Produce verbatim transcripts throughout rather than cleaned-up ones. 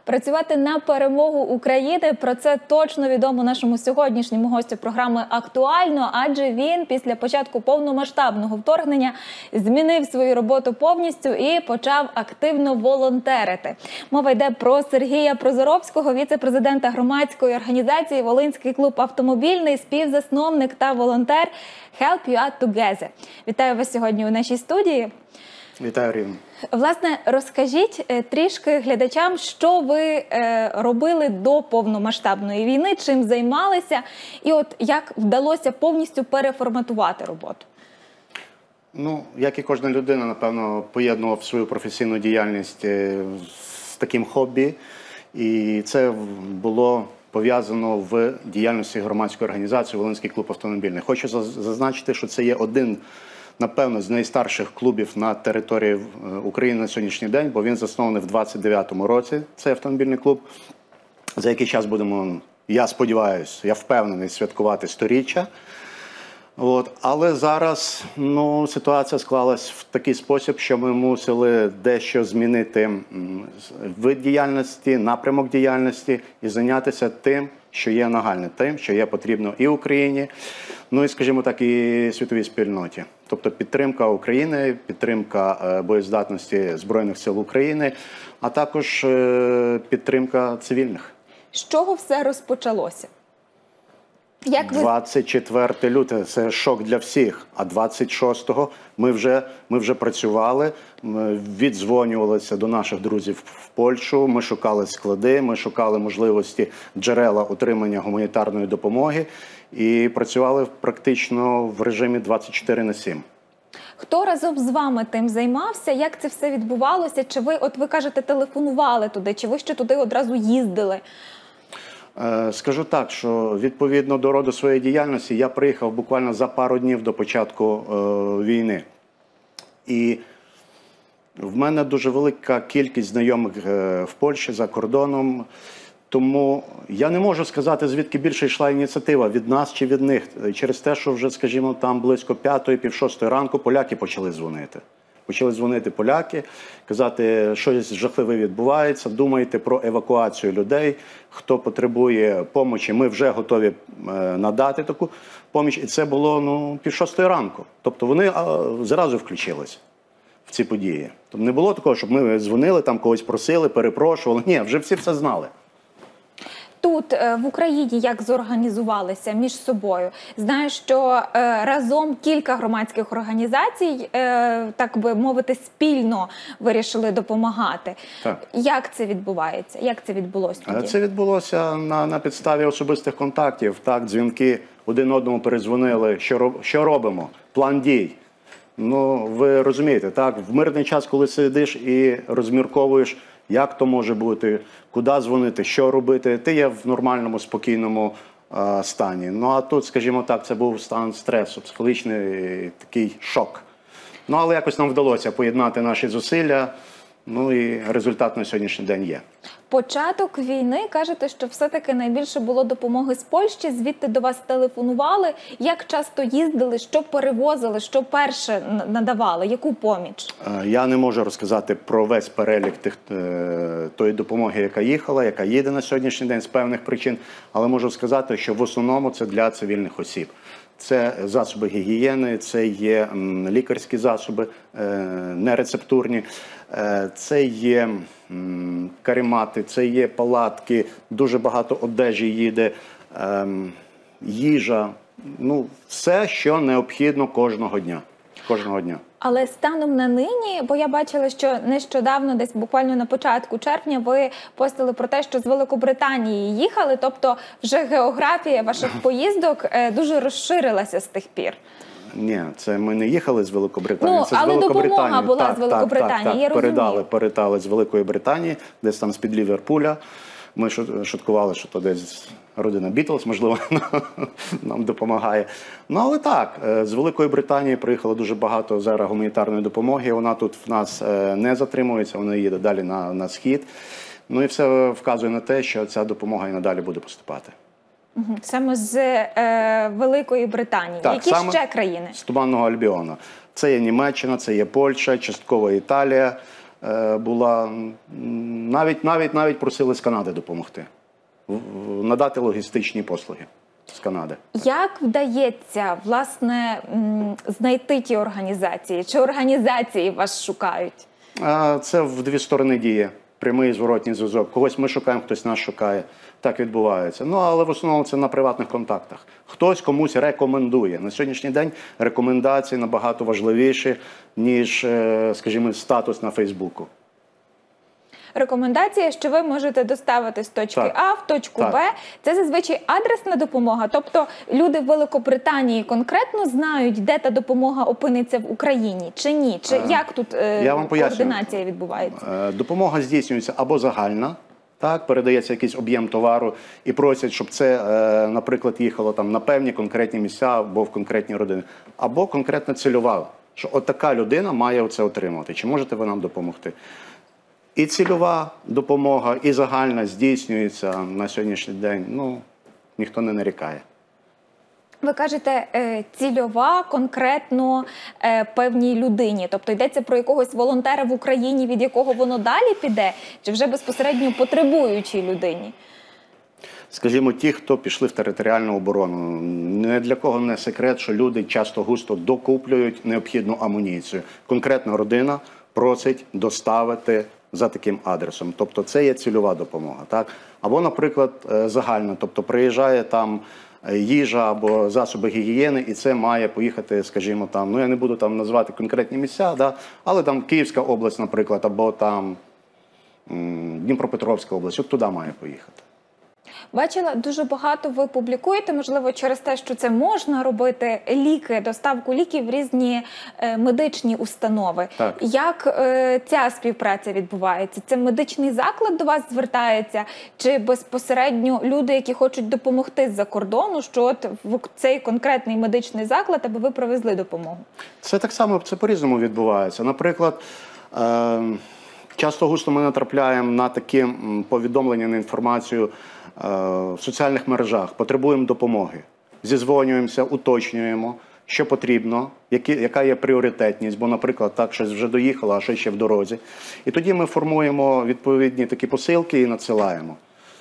працювати на перемогу України. Про це точно відомо нашому сьогоднішньому гостю програми «Актуально», адже він після початку повномасштабного вторгнення змінив свою роботу повністю і почав активно волонтерити. Мова йде про Сергія Прозоровського, віце-президента громадської організації «Волинський клуб автомобільний», співзасновник та волонтер Help You Out Together. Вітаю вас сьогодні у нашій студії. Вітаю, Рівно. Власне, розкажіть трішки глядачам, що ви робили до повномасштабної війни, чим займалися, і от як вдалося повністю переформатувати роботу? Ну, як і кожна людина, напевно, поєднував свою професійну діяльність з таким хобі, і це було пов'язано в діяльності громадської організації «Волинський клуб автомобільний». Хочу зазначити, що це є один, напевно, з найстарших клубів на території України на сьогоднішній день, бо він заснований в двадцять дев'ятому році, цей автомобільний клуб. За який час будемо, я сподіваюся, я впевнений, святкувати сторіччя. От. Але зараз ну, ситуація склалась в такий спосіб, що ми мусили дещо змінити вид діяльності, напрямок діяльності і зайнятися тим, що є нагальне, тим, що є потрібно і Україні, ну і, скажімо так, і світовій спільноті. Тобто підтримка України, підтримка боєздатності Збройних сил України, а також підтримка цивільних. З чого все розпочалося? Як ви... двадцять четверте лютого – це шок для всіх, а двадцять шостого ми вже, ми вже працювали, ми віддзвонювалися до наших друзів в Польщу, ми шукали склади, ми шукали можливості джерела отримання гуманітарної допомоги і працювали практично в режимі двадцять чотири на сім. Хто разом з вами тим займався? Як це все відбувалося? Чи ви, от ви кажете, телефонували туди, чи ви ще туди одразу їздили? Скажу так, що відповідно до роду своєї діяльності я приїхав буквально за пару днів до початку е, війни. І в мене дуже велика кількість знайомих е, в Польщі, за кордоном. Тому я не можу сказати, звідки більше йшла ініціатива, від нас чи від них. Через те, що вже, скажімо, там близько п'ятої, пів шостої ранку поляки почали дзвонити. Почали дзвонити поляки, казати, що щось жахливе відбувається, думайте про евакуацію людей, хто потребує допомоги, ми вже готові надати таку допомогу. І це було ну, пів шостої ранку. Тобто вони а, зразу включились в ці події. Тобто не було такого, щоб ми дзвонили, там когось просили, перепрошували. Ні, вже всі все знали. Тут, в Україні, як зорганізувалися між собою? Знаю, що е, разом кілька громадських організацій, е, так би мовити, спільно вирішили допомагати. Так. Як це відбувається? Як це відбулося тоді? Це відбулося на, на підставі особистих контактів. Так, дзвінки один одному перезвонили, що, що робимо, план дій. Ну, ви розумієте, так, в мирний час, коли сидиш і розмірковуєш, як то може бути, куди дзвонити, що робити, ти є в нормальному, спокійному е, стані. Ну, а тут, скажімо так, це був стан стресу, психологічний такий шок. Ну, але якось нам вдалося поєднати наші зусилля, ну і результат на сьогоднішній день є. Початок війни, кажете, що все-таки найбільше було допомоги з Польщі, звідти до вас телефонували. Як часто їздили, що перевозили, що перше надавали, яку поміч? Я не можу розказати про весь перелік тих, тої допомоги, яка їхала, яка їде на сьогоднішній день з певних причин, але можу сказати, що в основному це для цивільних осіб. Це засоби гігієни, це є лікарські засоби, нерецептурні, це є каремати, це є палатки, дуже багато одежі їде, їжа, ну, все, що необхідно кожного дня. Кожного дня. Але станом на нині, бо я бачила, що нещодавно, десь буквально на початку червня, ви постили про те, що з Великобританії їхали, тобто вже географія ваших поїздок дуже розширилася з тих пір. Ні, це ми не їхали з Великобританії, ну, це з але Великобританії. Допомога була так, з Великобританії, так, так, я так. Передали, розумію. передали з Великої Британії, десь там з-під Ліверпуля. Ми шуткували, що то десь родина Бітлз, можливо, нам допомагає. Ну, але так, з Великої Британії приїхало дуже багато зараз гуманітарної допомоги. Вона тут в нас не затримується, вона їде далі на, на схід. Ну і все вказує на те, що ця допомога і надалі буде поступати. Саме з е, Великої Британії. Так, які саме ще країни? З Туманного Альбіону. Це є Німеччина, це є Польща, частково Італія, е, була, м, навіть, навіть, навіть просили з Канади допомогти, в- в- надати логістичні послуги з Канади. Як вдається, власне, м, знайти ті організації? Чи організації вас шукають? А це в дві сторони діє. Прямий і зворотній зв'язок. Когось ми шукаємо, хтось нас шукає. Так відбувається. Ну, але в основному це на приватних контактах. Хтось комусь рекомендує. На сьогоднішній день рекомендації набагато важливіші, ніж, е, скажімо, статус на Фейсбуку. Рекомендація, що ви можете доставити з точки Так. А в точку Так. Б. Це зазвичай адресна допомога. Тобто люди в Великобританії конкретно знають, де та допомога опиниться в Україні, чи ні? Чи як тут е, я вам поясню. координація відбувається? Е, Допомога здійснюється або загальна, так, передається якийсь об'єм товару і просять, щоб це, е, наприклад, їхало там на певні конкретні місця або в конкретні родини. Або конкретна цільова, що от така людина має це отримати. Чи можете ви нам допомогти? І цільова допомога, і загальна здійснюється на сьогоднішній день. Ну, ніхто не нарікає. Ви кажете, е, цільова конкретно е, певній людині. Тобто йдеться про якогось волонтера в Україні, від якого воно далі піде, чи вже безпосередньо потребуючій людині? Скажімо, ті, хто пішли в територіальну оборону, не для кого не секрет, що люди часто густо докуплюють необхідну амуніцію. Конкретна родина просить доставити за таким адресом. Тобто це є цільова допомога. Так? Або, наприклад, е, загальна. Тобто приїжджає там е, їжа або засоби гігієни, і це має поїхати, скажімо, там, ну я не буду там назвати конкретні місця, да? Але там Київська область, наприклад, або там м, Дніпропетровська область, от туди має поїхати. Бачила, дуже багато ви публікуєте, можливо, через те, що це можна робити, ліки, доставку ліків в різні е, медичні установи. Так. Як е, ця співпраця відбувається? Це медичний заклад до вас звертається? Чи безпосередньо люди, які хочуть допомогти з-за кордону, що от в цей конкретний медичний заклад, аби ви привезли допомогу? Це так само, це по-різному відбувається. Наприклад, е, часто густо ми натрапляємо на такі м, повідомлення, на інформацію е, в соціальних мережах. Потребуємо допомоги. Зізвонюємося, уточнюємо, що потрібно, які, яка є пріоритетність, бо, наприклад, так, щось вже доїхало, а щось ще в дорозі. І тоді ми формуємо відповідні такі посилки і надсилаємо.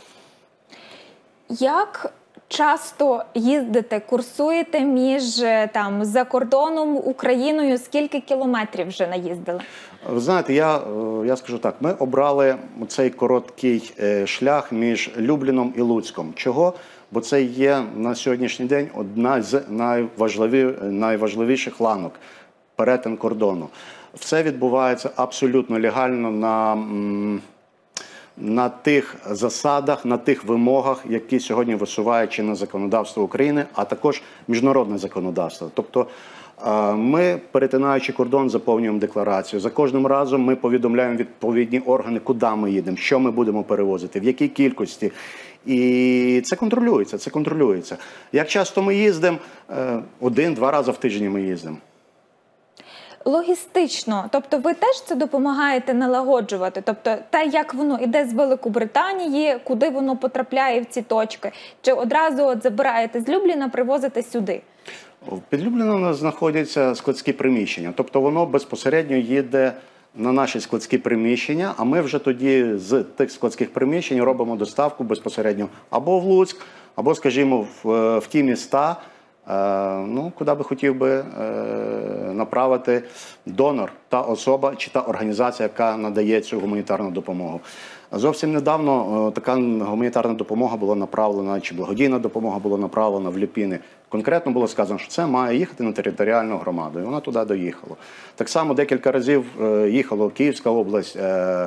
Як часто їздите, курсуєте між е, там за кордоном, Україною? Скільки кілометрів вже наїздили? Ви знаєте, я, е, я скажу так, ми обрали цей короткий е, шлях між Любліном і Луцьком. Чого? Бо це є на сьогоднішній день одна з найважливі, найважливіших ланок – перетин кордону. Все відбувається абсолютно легально на, м, на тих засадах, на тих вимогах, які сьогодні висуває чинне законодавство України, а також міжнародне законодавство. Тобто е, ми, перетинаючи кордон, заповнюємо декларацію. За кожним разом ми повідомляємо відповідні органи, куди ми їдемо, що ми будемо перевозити, в якій кількості. І це контролюється, це контролюється. Як часто ми їздимо? Е, Один-два рази в тиждень ми їздимо. Логістично, тобто ви теж це допомагаєте налагоджувати? Тобто те, як воно йде з Великобританії, куди воно потрапляє в ці точки? Чи одразу от забираєте з Любліна, привозите сюди? Під Любліном у нас знаходяться складські приміщення. Тобто воно безпосередньо їде на наші складські приміщення, а ми вже тоді з тих складських приміщень робимо доставку безпосередньо або в Луцьк, або, скажімо, в, в ті міста, е, ну, куди би хотів би е, направити донор, та особа чи та організація, яка надає цю гуманітарну допомогу. Зовсім недавно така гуманітарна допомога була направлена, чи благодійна допомога була направлена в Ліпіни. Конкретно було сказано, що це має їхати на територіальну громаду, і вона туди доїхала. Так само декілька разів їхала Київська область,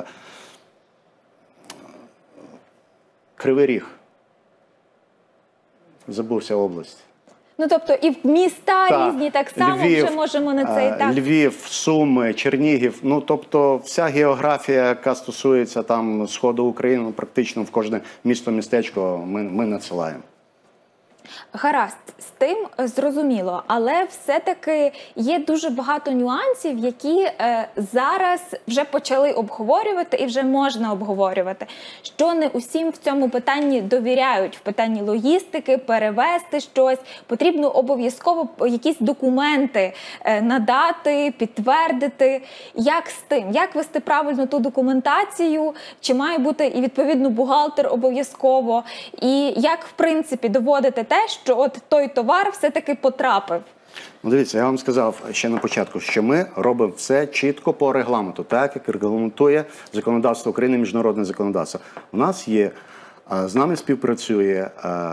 Кривий Ріг. Забувся область. Ну, тобто і в міста Так, різні так само Львів, вже можемо на це і так. Львів, Суми, Чернігів. Ну, тобто вся географія, яка стосується там Сходу України, ну, практично в кожне місто-містечко ми, ми надсилаємо. Гаразд, з тим зрозуміло, але все-таки є дуже багато нюансів, які е, зараз вже почали обговорювати і вже можна обговорювати. Що не усім в цьому питанні довіряють, в питанні логістики, перевезти щось. Потрібно обов'язково якісь документи е, надати, підтвердити. Як з тим? Як вести правильно ту документацію? Чи має бути і відповідно бухгалтер обов'язково? І як, в принципі, доводити те, що от той товар все-таки потрапив? Ну, дивіться, я вам сказав ще на початку, що ми робимо все чітко по регламенту, так як регламентує законодавство України, міжнародне законодавство. У нас є, з нами співпрацює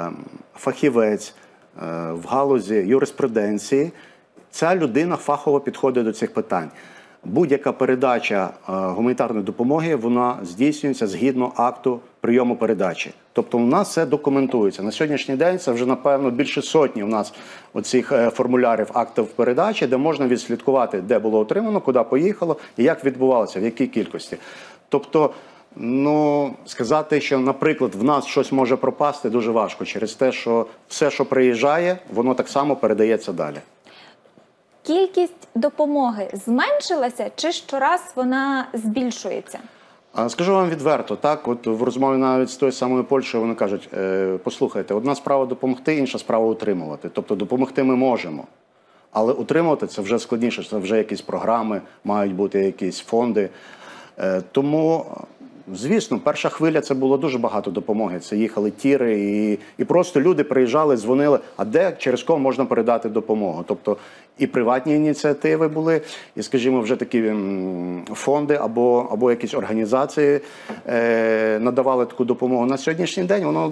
фахівець в галузі юриспруденції. Ця людина фахово підходить до цих питань. Будь-яка передача гуманітарної допомоги, вона здійснюється згідно акту прийому передачі. Тобто у нас все документується. На сьогоднішній день це вже, напевно, більше сотні у нас оцих формулярів актів передачі, де можна відслідкувати, де було отримано, куди поїхало і як відбувалося, в якій кількості. Тобто, ну, сказати, що, наприклад, в нас щось може пропасти, дуже важко через те, що все, що приїжджає, воно так само передається далі. Кількість допомоги зменшилася чи щораз вона збільшується? Скажу вам відверто, так, от в розмові навіть з тою самою Польщею вони кажуть, е, послухайте, одна справа допомогти, інша справа утримувати. Тобто допомогти ми можемо, але утримувати це вже складніше, це вже якісь програми, мають бути якісь фонди. Е, тому, звісно, перша хвиля це було дуже багато допомоги. Це їхали тіри і, і просто люди приїжджали, дзвонили, а де, через кого можна передати допомогу. Тобто і приватні ініціативи були, і, скажімо, вже такі фонди або, або якісь організації е, надавали таку допомогу. На сьогоднішній день воно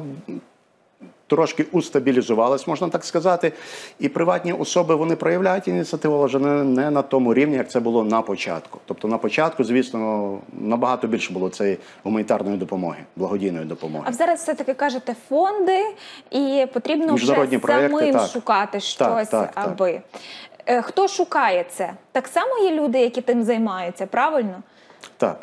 трошки устабілізувалось, можна так сказати. І приватні особи, вони проявляють ініціативу, але вже не, не на тому рівні, як це було на початку. Тобто на початку, звісно, набагато більше було цієї гуманітарної допомоги, благодійної допомоги. А зараз все-таки кажете фонди, і потрібно вже проєкти, самим так. шукати щось, так, так, аби. Так. Хто шукає це? Так само є люди, які тим займаються, правильно? Так.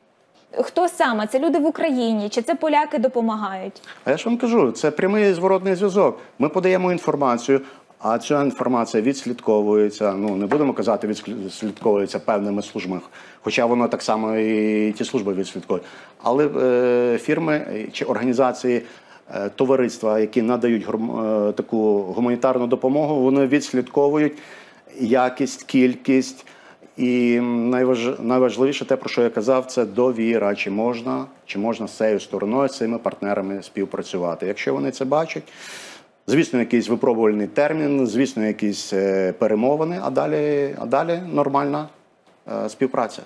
Хто саме? Це люди в Україні? Чи це поляки допомагають? А я ж вам кажу, це прямий зворотний зв'язок. Ми подаємо інформацію, а ця інформація відслідковується, ну не будемо казати, відслідковується певними службами, хоча воно так само і ті служби відслідковують. Але е, фірми чи організації, е, товариства, які надають е, таку гуманітарну допомогу, вони відслідковують якість, кількість. І найваж... найважливіше те, про що я казав, це довіра. Чи можна, чи можна з цією стороною, з цими партнерами співпрацювати. Якщо вони це бачать, звісно, якийсь випробувальний термін, звісно, якісь перемовини, а далі, а далі нормальна е, співпраця.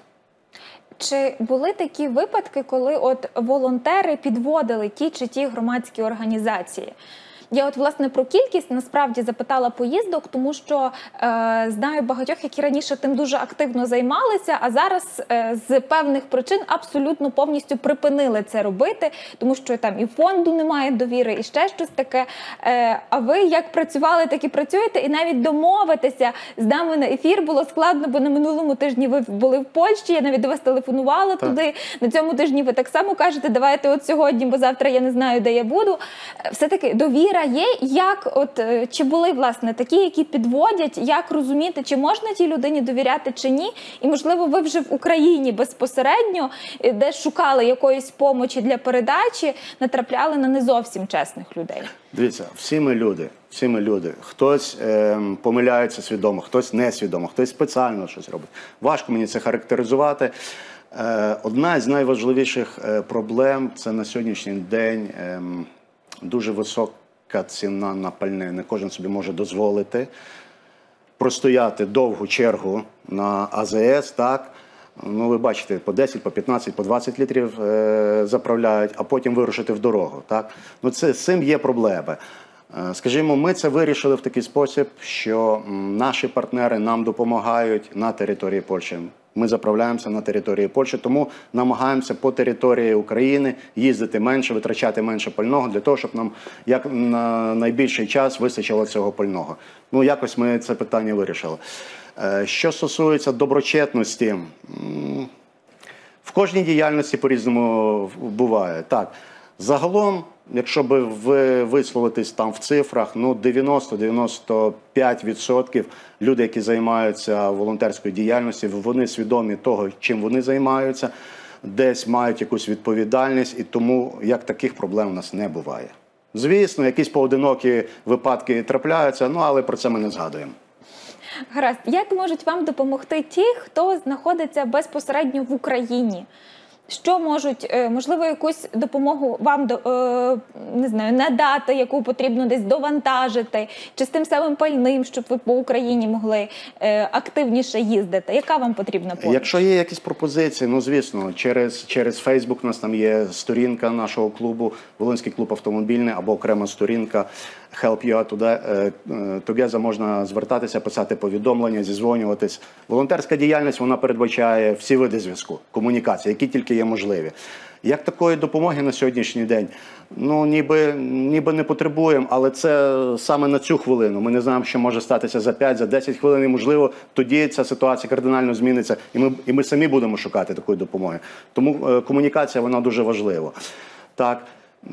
Чи були такі випадки, коли от волонтери підводили ті чи ті громадські організації? Я от, власне, про кількість насправді запитала поїздок, тому що е, знаю багатьох, які раніше тим дуже активно займалися, а зараз е, з певних причин абсолютно повністю припинили це робити, тому що там і фонду немає довіри, і ще щось таке. Е, а ви як працювали, так і працюєте, і навіть домовитися з нами на ефір було складно, бо на минулому тижні ви були в Польщі, я навіть до вас телефонувала так. туди, на цьому тижні ви так само кажете, давайте от сьогодні, бо завтра я не знаю, де я буду. Все-таки довіра є, як от чи були, власне, такі, які підводять, як розуміти, чи можна тій людині довіряти, чи ні? І, можливо, ви вже в Україні безпосередньо, де шукали якоїсь помочі для передачі, натрапляли на не зовсім чесних людей. Дивіться, всі ми люди, всі ми люди. Хтось е, помиляється свідомо, хтось несвідомо, хтось спеціально щось робить. Важко мені це характеризувати. Е, одна з найважливіших е, проблем – це на сьогоднішній день е, дуже висока ціна на пальне. Не кожен собі може дозволити простояти довгу чергу на А З С, так? Ну, ви бачите, по десять, по п'ятнадцять, по двадцять літрів е, заправляють, а потім вирушити в дорогу, так? Ну, це, з цим є проблеми. Е, скажімо, ми це вирішили в такий спосіб, що м, наші партнери нам допомагають на території Польщі. Ми заправляємося на території Польщі, тому намагаємося по території України їздити менше, витрачати менше пального, для того, щоб нам як на найбільший час вистачило цього пального. Ну, якось ми це питання вирішили. Що стосується доброчесності, в кожній діяльності по-різному буває. Так, Загалом, якщо би ви висловитись там в цифрах, ну дев'яносто - дев'яносто п'ять відсотків людей, які займаються волонтерською діяльністю, вони свідомі того, чим вони займаються, десь мають якусь відповідальність, і тому як таких проблем у нас не буває. Звісно, якісь поодинокі випадки трапляються, ну але про це ми не згадуємо. Гаразд. Як можуть вам допомогти ті, хто знаходиться безпосередньо в Україні? Що можуть, можливо, якусь допомогу вам не знаю, надати, яку потрібно десь довантажити, чи з тим самим пальним, щоб ви по Україні могли активніше їздити? Яка вам потрібна поміч? Якщо є якісь пропозиції, ну звісно, через, через Facebook у нас там є сторінка нашого клубу, Волинський клуб автомобільний, або окрема сторінка Help You Out Together, можна звертатися, писати повідомлення, зізвонюватись. Волонтерська діяльність, вона передбачає всі види зв'язку, комунікації, які тільки є можливі. Як такої допомоги на сьогоднішній день? Ну, ніби, ніби не потребуємо, але це саме на цю хвилину. Ми не знаємо, що може статися за п'ять, за десять хвилин, і, можливо, тоді ця ситуація кардинально зміниться, і ми, і ми самі будемо шукати такої допомоги. Тому е, комунікація, вона дуже важлива. Так.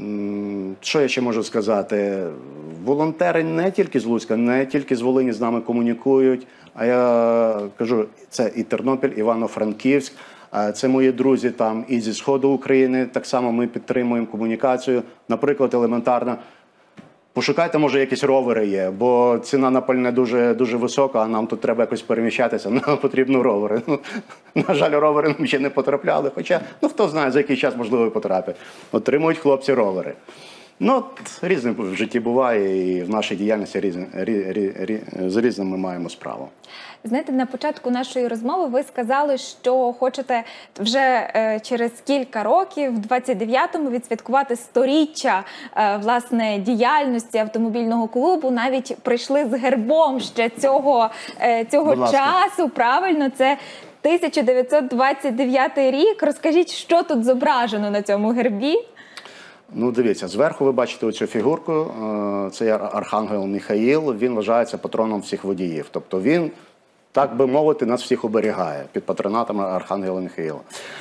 Що я ще можу сказати? Волонтери не тільки з Луцька, не тільки з Волині з нами комунікують, а я кажу, це і Тернопіль, Івано-Франківськ, це мої друзі там і зі Сходу України, так само ми підтримуємо комунікацію. Наприклад, елементарно, пошукайте, може, якісь ровери є, бо ціна на пальне дуже, дуже висока, а нам тут треба якось переміщатися, нам потрібно ровери. Ну, на жаль, ровери нам ще не потрапляли, хоча, ну хто знає, за який час, можливо, і потрапить. Отримують хлопці ровери. Ну, от, різне в житті буває, і в нашій діяльності різні, рі, рі, рі, з різним ми маємо справу. Знаєте, на початку нашої розмови ви сказали, що хочете вже е, через кілька років, в двадцять дев'ятому, відсвяткувати сторіччя е, власне діяльності автомобільного клубу. Навіть прийшли з гербом ще цього, е, цього часу. Правильно, це тисяча дев'ятсот двадцять дев'ятий рік. Розкажіть, що тут зображено на цьому гербі? Ну, дивіться, зверху ви бачите оцю фігурку, це є Архангел Михаїл, він вважається патроном всіх водіїв. Тобто він, так би мовити, нас всіх оберігає під патронатами Архангела Михаїла.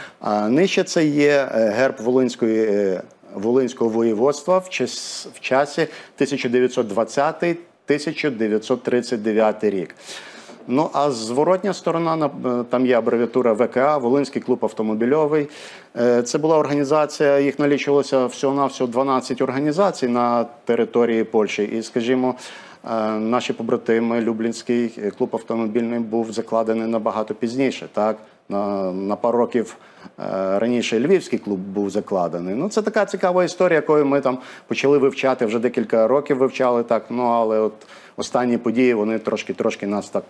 А нижче це є герб Волинської, Волинського воєводства в, час, в часі тисяча дев'ятсот двадцятий — тисяча дев'ятсот тридцять дев'ятий рік. Ну, а зворотня сторона, там є абревіатура В К А, Волинський клуб автомобільовий. Це була організація, їх налічувалося всього-навсього дванадцять організацій на території Польщі. І, скажімо, наші побратими, Люблінський клуб автомобільний був закладений набагато пізніше, так? На, на пару років раніше Львівський клуб був закладений. Ну, це така цікава історія, якою ми там почали вивчати, вже декілька років вивчали, так, ну, але от останні події, вони трошки-трошки нас так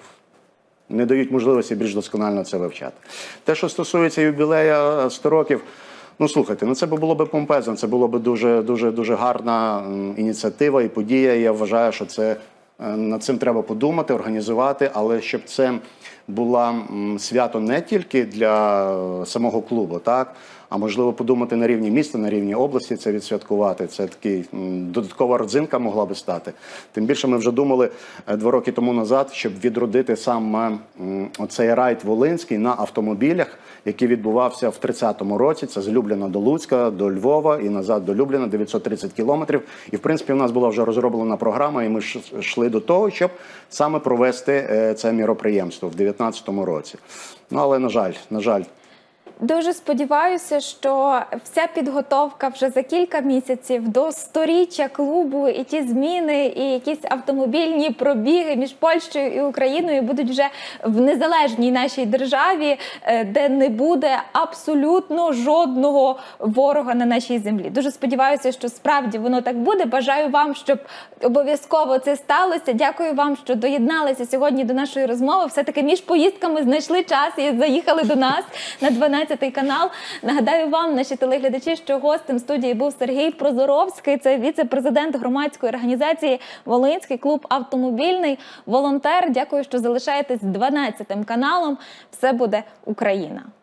не дають можливості більш досконально це вивчати. Те, що стосується юбілея сто років, ну, слухайте, ну це було б помпезно, це було б дуже, дуже, дуже гарна ініціатива і подія, і я вважаю, що це, над цим треба подумати, організувати, але щоб це було свято не тільки для самого клубу, так, а можливо подумати на рівні міста, на рівні області це відсвяткувати. Це такий додаткова родзинка могла би стати. Тим більше ми вже думали два роки тому назад, щоб відродити саме оцей райд Волинський на автомобілях, який відбувався в тридцятому році. Це з Любліна до Луцька, до Львова і назад до Любліна, дев'ятсот тридцять кілометрів. І в принципі у нас була вже розроблена програма, і ми йшли до того, щоб саме провести це міроприємство в дев'ятнадцятому році. Ну, але, на жаль, на жаль, Дуже сподіваюся, що вся підготовка вже за кілька місяців до сторіччя клубу і ті зміни, і якісь автомобільні пробіги між Польщею і Україною будуть вже в незалежній нашій державі, де не буде абсолютно жодного ворога на нашій землі. Дуже сподіваюся, що справді воно так буде. Бажаю вам, щоб обов'язково це сталося. Дякую вам, що доєдналися сьогодні до нашої розмови. Все-таки між поїздками знайшли час і заїхали до нас на дванадцятий канал. Нагадаю вам, наші телеглядачі, що гостем студії був Сергій Прозоровський, це віце-президент громадської організації «Волинський клуб автомобільний», волонтер. Дякую, що залишаєтесь з дванадцятим каналом. Все буде Україна!